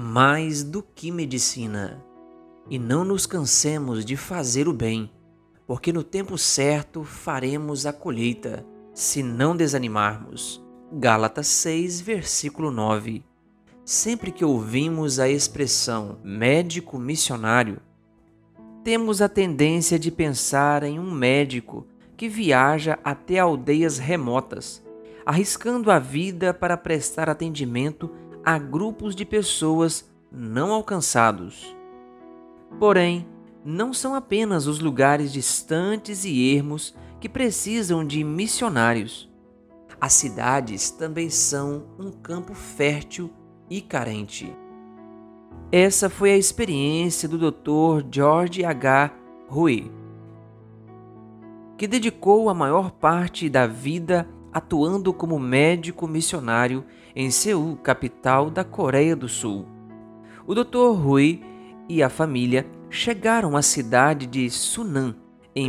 mais do que medicina. E não nos cansemos de fazer o bem, porque no tempo certo faremos a colheita, se não desanimarmos. Gálatas 6, versículo 9. Sempre que ouvimos a expressão médico missionário, temos a tendência de pensar em um médico que viaja até aldeias remotas, arriscando a vida para prestar atendimento a grupos de pessoas não alcançados. Porém, não são apenas os lugares distantes e ermos que precisam de missionários. As cidades também são um campo fértil e carente. Essa foi a experiência do Dr. George H. Hui, que dedicou a maior parte da vida atuando como médico missionário em Seul, capital da Coreia do Sul. O Dr. Hui e a família chegaram à cidade de Sunan em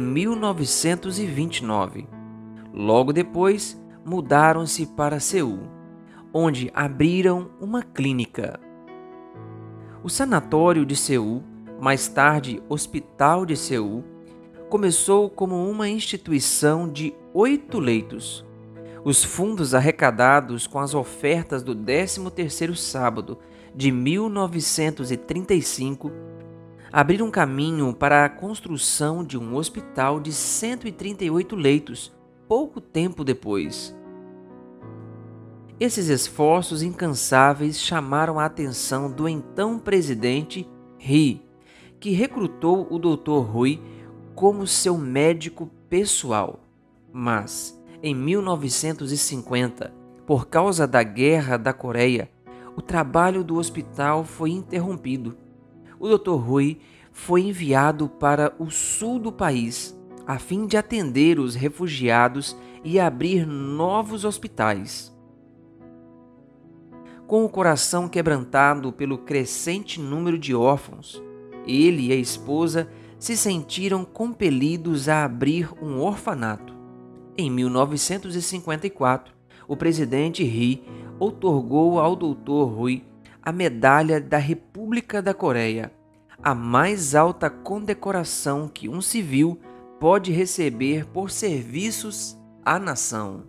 1929. Logo depois, mudaram-se para Seul, onde abriram uma clínica. O sanatório de Seul, mais tarde Hospital de Seul, começou como uma instituição de 8 leitos. Os fundos arrecadados com as ofertas do 13º sábado de 1935 abriram caminho para a construção de um hospital de 138 leitos, pouco tempo depois. Esses esforços incansáveis chamaram a atenção do então presidente Ri, que recrutou o Dr. Hui como seu médico pessoal. Mas, em 1950, por causa da Guerra da Coreia, o trabalho do hospital foi interrompido. O Dr. Hui foi enviado para o sul do país, a fim de atender os refugiados e abrir novos hospitais. Com o coração quebrantado pelo crescente número de órfãos, ele e a esposa se sentiram compelidos a abrir um orfanato. Em 1954, o presidente Ri outorgou ao Dr. Hui a Medalha da República da Coreia, a mais alta condecoração que um civil pode receber por serviços à nação.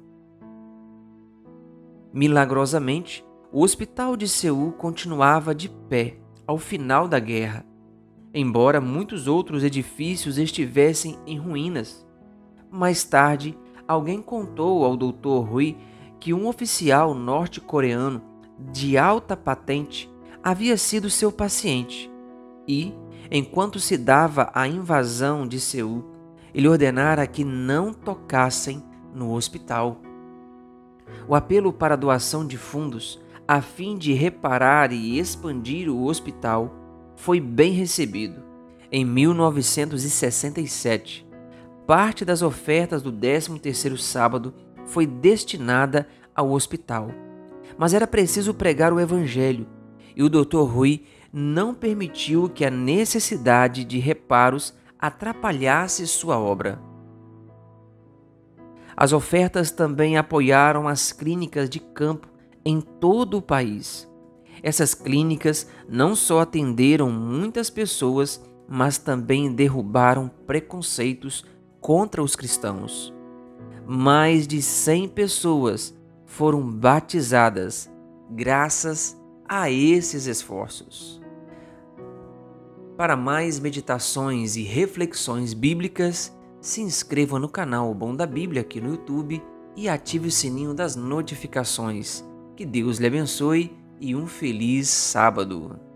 Milagrosamente, o Hospital de Seul continuava de pé ao final da guerra, embora muitos outros edifícios estivessem em ruínas. Mais tarde, alguém contou ao Dr. Hui que um oficial norte-coreano de alta patente havia sido seu paciente e, enquanto se dava a invasão de Seul, ele ordenara que não tocassem no hospital. O apelo para a doação de fundos a fim de reparar e expandir o hospital foi bem recebido. Em 1967, parte das ofertas do 13º sábado foi destinada ao hospital. Mas era preciso pregar o evangelho, e o Dr. Hui não permitiu que a necessidade de reparos atrapalhasse sua obra. As ofertas também apoiaram as clínicas de campo em todo o país. Essas clínicas não só atenderam muitas pessoas, mas também derrubaram preconceitos contra os cristãos. Mais de 100 pessoas foram batizadas graças a esses esforços. Para mais meditações e reflexões bíblicas, se inscreva no canal O Bom da Bíblia aqui no YouTube e ative o sininho das notificações. Que Deus lhe abençoe e um feliz sábado.